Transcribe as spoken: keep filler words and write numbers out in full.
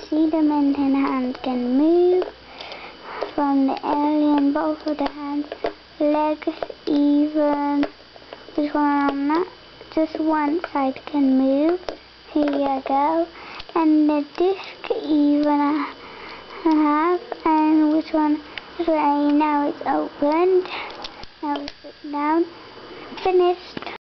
see them and then hand can move from the alien, both of the hands, legs even, which one on that, just one side can move, here you go, and the disc even I have, and which one, right now it's opened, now we sit down, finished.